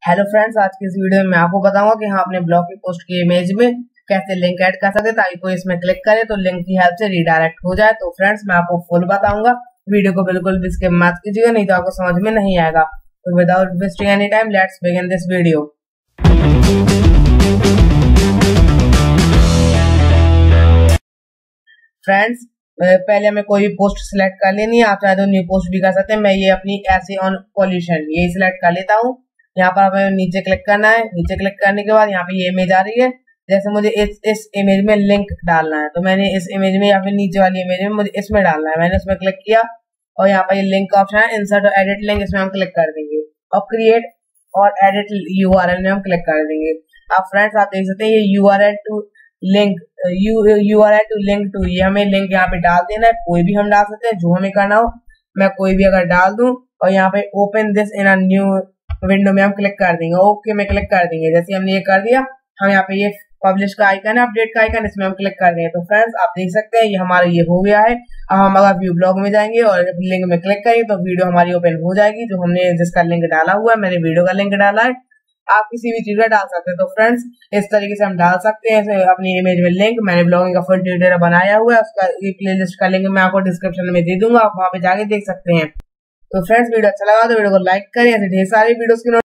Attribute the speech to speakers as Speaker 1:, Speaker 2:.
Speaker 1: Hello friends, आज की इस वीडियो में मैं आपको बताऊंगा कि हम अपने ब्लॉग की पोस्ट की इमेज में कैसे लिंक ऐड कर सकते हैं ताकि कोई इसमें क्लिक करे तो लिंक की हेल्प से रीडायरेक्ट हो जाए। तो फ्रेंड्स, मैं आपको फुल बताऊंगा, वीडियो को बिल्कुल भी स्किप मत कीजिएगा, नहीं तो आपको समझ में नहीं आएगा। तो without wasting any time, let's begin this video. Friends, पहले हमें कोई भी पोस्ट सिलेक्ट कर लेनी है। आप चाहे तो न्यू पोस्ट भी कर सकते हैं। मैं ये अपनी ऐसे ऑन पॉल्यूशन यही सिलेक्ट कर लेता हूँ। यहाँ पर हमें नीचे क्लिक करना है। नीचे क्लिक करने के बाद यहाँ पे ये इमेज आ रही है। जैसे मुझे इस इमेज में लिंक डालना है, तो मैंने इस इमेज में या फिर नीचे वाली इमेज में मुझे इसमें डालना है। मैंने इसमें क्लिक किया और यहाँ पर ये लिंक का ऑप्शन है, इंसर्ट और एडिट लिंक, इसमें हम क्लिक कर देंगे और क्रिएट और एडिट यूआरएल में हम क्लिक कर देंगे। अब फ्रेंड्स, आप देख सकते हैं ये URL to link URL to link to, ये हमें लिंक यहाँ पे डाल देना है। कोई भी हम डाल सकते हैं, जो हमें करना हो। मैं कोई भी अगर डाल दूं और यहाँ पे open this in a new window में हम क्लिक कर देंगे। ओके में क्लिक कर देंगे। जैसे हमने ये कर दिया, हम यहाँ पे ये पब्लिश का आइकन है, अपडेट का आइकन, इसमें हम क्लिक कर देंगे। तो फ्रेंड्स, आप देख सकते हैं ये हमारा ये हो गया है। अब हम अगर व्यू ब्लॉग में जाएंगे और लिंक में क्लिक करेंगे तो वीडियो हमारी ओपन हो जाएगी, जो हमने जिसका लिंक डाला हुआ है। मैंने वीडियो का लिंक डाला है, आप किसी भी चीज का डाल सकते हैं। तो फ्रेंड्स, इस तरीके से हम डाल सकते हैं अपनी इमेज में लिंक। मैंने ब्लॉगिंग का फुल ट्यूटोरियल बनाया हुआ है, उसका प्लेलिस्ट का लिंक मैं आपको डिस्क्रिप्शन में दे दूंगा, आप वहां पे जाके देख सकते हैं। तो फ्रेंड्स, वीडियो अच्छा लगा तो वीडियो को लाइक करें। ऐसे ढेर सारे वीडियोस की